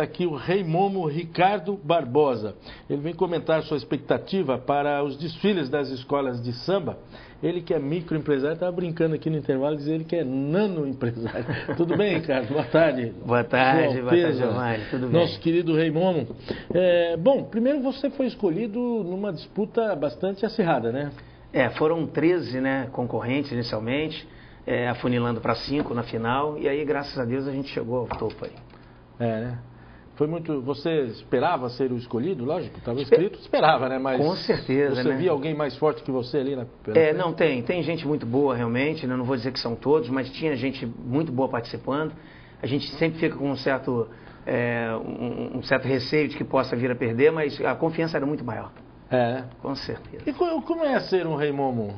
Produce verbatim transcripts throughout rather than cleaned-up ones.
aqui o Rei Momo Ricardo Barbosa. Ele vem comentar sua expectativa para os desfiles das escolas de samba. Ele que é microempresário, estava brincando aqui no intervalo, dizer ele que é nanoempresário. Tudo bem, Ricardo? Boa tarde. Boa tarde, boa tarde, Giovanni. Tudo bem? Nosso querido Rei Momo. É, bom, primeiro você foi escolhido numa disputa bastante acirrada, né? É, foram treze, né, concorrentes inicialmente, é, afunilando para cinco na final, e aí, graças a Deus, a gente chegou ao topo aí. É, né? Foi muito... Você esperava ser o escolhido? Lógico, estava escrito, esperava, né? Mas com certeza, você né? via alguém mais forte que você ali na... É, não, tem. Tem gente muito boa, realmente, né? Não vou dizer que são todos, mas tinha gente muito boa participando. A gente sempre fica com um certo, é, um, um certo receio de que possa vir a perder, mas a confiança era muito maior. É, com certeza. E como é ser um Rei Momo?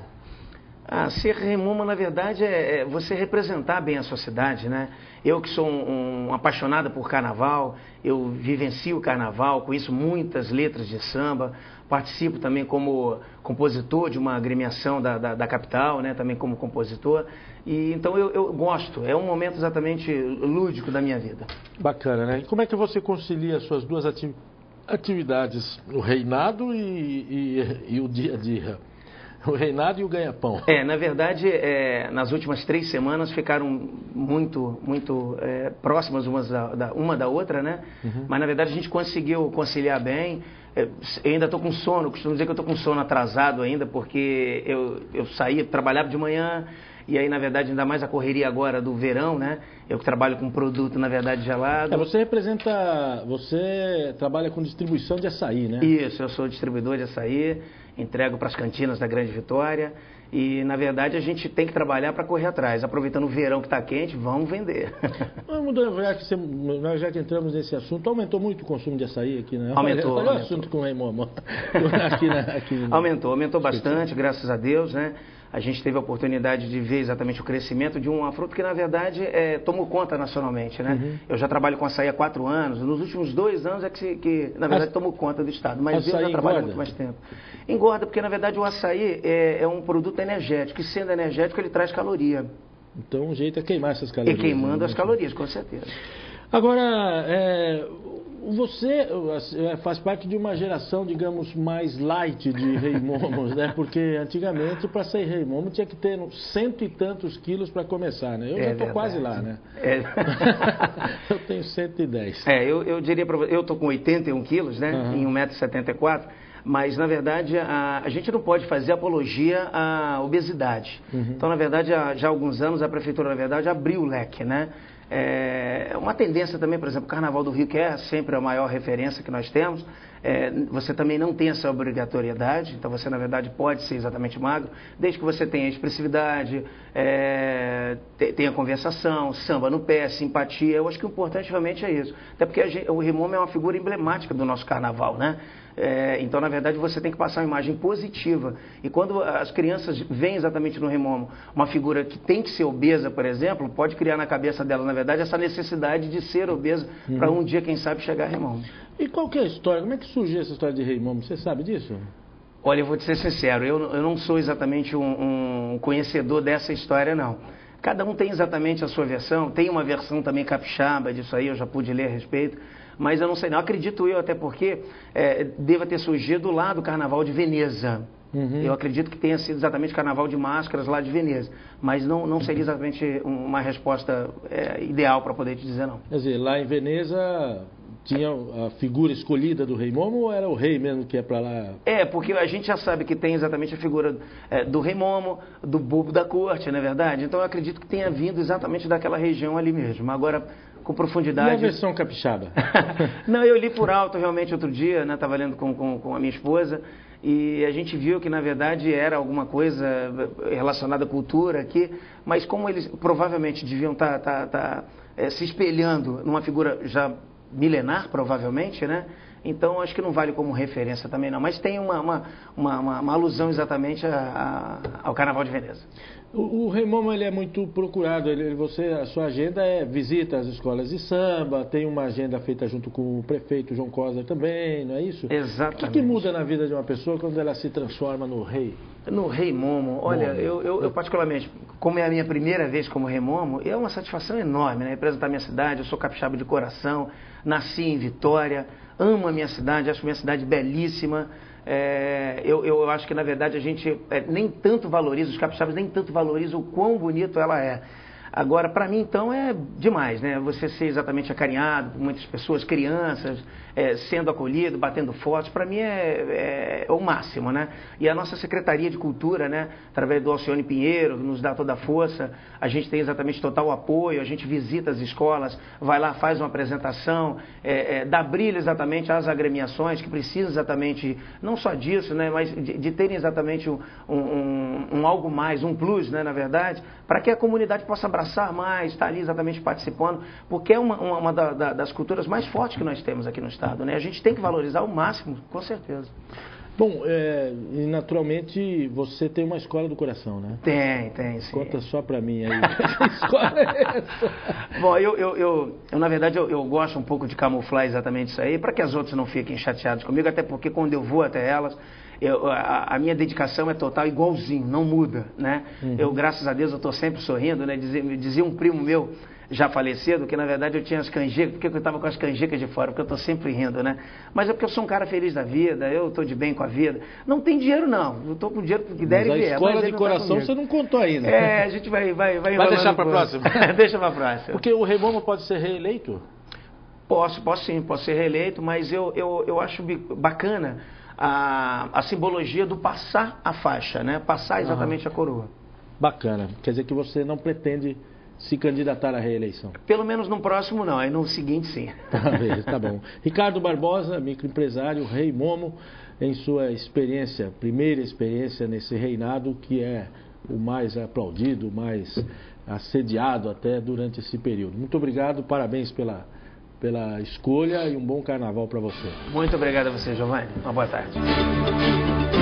Ah, ser Rei Momo, na verdade, é, é você representar bem a sociedade, né? Eu que sou um, um apaixonado por carnaval, eu vivencio o carnaval, conheço muitas letras de samba, participo também como compositor de uma agremiação da, da, da capital, né? Também como compositor. E, então eu, eu gosto, é um momento exatamente lúdico da minha vida. Bacana, né? E como é que você concilia as suas duas atividades? atividades, o reinado e, e, e o dia a dia, o reinado e o ganha-pão. É, na verdade, é, nas últimas três semanas ficaram muito, muito é, próximas umas da, da, uma da outra, né? Uhum. Mas na verdade a gente conseguiu conciliar bem. É, eu ainda estou com sono, costumo dizer que eu estou com sono atrasado ainda, porque eu, eu saía, trabalhava de manhã. E aí, na verdade, ainda mais a correria agora do verão, né? Eu que trabalho com produto, na verdade, gelado. É, você representa, você trabalha com distribuição de açaí, né? Isso, eu sou distribuidor de açaí, entrego para as cantinas da Grande Vitória. E, na verdade, a gente tem que trabalhar para correr atrás. Aproveitando o verão que está quente, vamos vender. Vamos, já, que você, já que entramos nesse assunto, aumentou muito o consumo de açaí aqui, né? Aumentou. Olha o aumentou. assunto com o Rei Momo. aqui, na, aqui aumentou, aumentou bastante, graças a Deus, né? A gente teve a oportunidade de ver exatamente o crescimento de uma fruta que, na verdade, é, tomou conta nacionalmente, né? Uhum. Eu já trabalho com açaí há quatro anos. Nos últimos dois anos é que, que na verdade, tomou conta do Estado. Mas eu já trabalho há muito mais tempo. Engorda porque, na verdade, o açaí é, é um produto energético. E, sendo energético, ele traz caloria. Então, o jeito é queimar essas calorias. E queimando né? as calorias, com certeza. Agora, é, você faz parte de uma geração, digamos, mais light de Rei Momos, né? Porque antigamente, para ser Rei Momo, tinha que ter cento e tantos quilos para começar, né? Eu é já estou quase lá, né? É. Eu tenho cento e dez. É, eu, eu diria para você, eu estou com oitenta e um quilos, né? Uhum. Em um metro e setenta e quatro. Mas, na verdade, a, a gente não pode fazer apologia à obesidade. Uhum. Então, na verdade, há, já há alguns anos, a Prefeitura, na verdade, abriu o leque, né? É uma tendência também, por exemplo, o Carnaval do Rio, que é sempre a maior referência que nós temos, é, você também não tem essa obrigatoriedade, então você, na verdade, pode ser exatamente magro, desde que você tenha expressividade, é, tenha conversação, samba no pé, simpatia. Eu acho que o importante realmente é isso. Até porque a gente, o Rei Momo é uma figura emblemática do nosso Carnaval, né? É, então, na verdade, você tem que passar uma imagem positiva. E quando as crianças veem exatamente no Rei Momo uma figura que tem que ser obesa, por exemplo, pode criar na cabeça dela, na verdade, essa necessidade de ser obesa uhum. para um dia, quem sabe, chegar a Rei Momo. E qual que é a história? Como é que surgiu essa história de Rei Momo? Você sabe disso? Olha, eu vou te ser sincero, eu, eu não sou exatamente um, um conhecedor dessa história, não. Cada um tem exatamente a sua versão, tem uma versão também capixaba disso aí, eu já pude ler a respeito. Mas eu não sei não, acredito eu até porque é, deva ter surgido lá do Carnaval de Veneza. Uhum. Eu acredito que tenha sido exatamente Carnaval de Máscaras lá de Veneza. Mas não, não seria exatamente uma resposta é, ideal para poder te dizer não. Quer dizer, lá em Veneza tinha a figura escolhida do Rei Momo ou era o rei mesmo que ia para lá? É, porque a gente já sabe que tem exatamente a figura é, do Rei Momo, do bobo da corte, não é verdade? Então eu acredito que tenha vindo exatamente daquela região ali mesmo. Agora, com profundidade... E a versão capixaba? Não, eu li por alto realmente outro dia, né? Estava lendo com, com, com a minha esposa, e a gente viu que, na verdade, era alguma coisa relacionada à cultura aqui, mas como eles provavelmente deviam estar tá, tá, tá, é, se espelhando numa figura já milenar, provavelmente, né? Então, acho que não vale como referência também não. Mas tem uma, uma, uma, uma, uma alusão exatamente a, a, ao Carnaval de Veneza. O, o Rei Momo, ele é muito procurado. Ele, você, a sua agenda é visita às escolas de samba, tem uma agenda feita junto com o prefeito João Cosner também, não é isso? Exatamente. O que, que muda na vida de uma pessoa quando ela se transforma no rei? No Rei Momo, olha, Momo. Eu, eu, eu particularmente, como é a minha primeira vez como Rei Momo, é uma satisfação enorme, né? Representar a minha cidade, eu sou capixaba de coração, nasci em Vitória, amo a minha cidade, acho minha cidade belíssima. É, eu, eu acho que, na verdade, a gente é, nem tanto valoriza, os capixabas nem tanto valorizam o quão bonito ela é. Agora, para mim, então, é demais, né? Você ser exatamente acarinhado por muitas pessoas, crianças, é, sendo acolhido, batendo fotos, para mim é, é, é o máximo, né? E a nossa Secretaria de Cultura, né? Através do Alcione Pinheiro, que nos dá toda a força, a gente tem exatamente total apoio, a gente visita as escolas, vai lá, faz uma apresentação, é, é, dá brilho exatamente às agremiações que precisam exatamente, não só disso, né? Mas de, de terem exatamente um, um, um algo mais, um plus, né? Na verdade, para que a comunidade possa abraçar mais, estar ali exatamente participando, porque é uma, uma, uma da, da, das culturas mais fortes que nós temos aqui no estado, né? A gente tem que valorizar ao máximo, com certeza. Bom, é, e naturalmente você tem uma escola do coração, né? Tem, tem, sim. Conta só pra mim aí. Que escola é essa? Bom, eu, eu, eu, eu na verdade, eu, eu gosto um pouco de camuflar exatamente isso aí, para que as outras não fiquem chateadas comigo, até porque quando eu vou até elas, eu, a, a minha dedicação é total, igualzinho, não muda, né? Uhum. Eu, graças a Deus, eu estou sempre sorrindo, né? Dizia, dizia um primo meu, já falecido, que na verdade eu tinha as canjicas, porque eu estava com as canjicas de fora, porque eu estou sempre rindo, né? Mas é porque eu sou um cara feliz da vida, eu estou de bem com a vida. Não tem dinheiro não, eu estou com dinheiro que der e vier. Mas a escola de coração tá você não contou ainda. É, a gente vai... Vai, vai, vai deixar para a próxima. Deixa para a próxima. Porque o Rei Momo pode ser reeleito? Posso, posso sim, posso ser reeleito, mas eu, eu, eu acho bacana a, a simbologia do passar a faixa, né? Passar exatamente uhum. a coroa. Bacana, quer dizer que você não pretende se candidatar à reeleição? Pelo menos no próximo não, aí no seguinte sim. Tá, beleza, tá bom. Ricardo Barbosa, microempresário, Rei Momo, em sua experiência, primeira experiência nesse reinado que é o mais aplaudido, o mais assediado até durante esse período. Muito obrigado, parabéns pela, pela escolha e um bom carnaval para você. Muito obrigado a você, Giovanni. Uma boa tarde.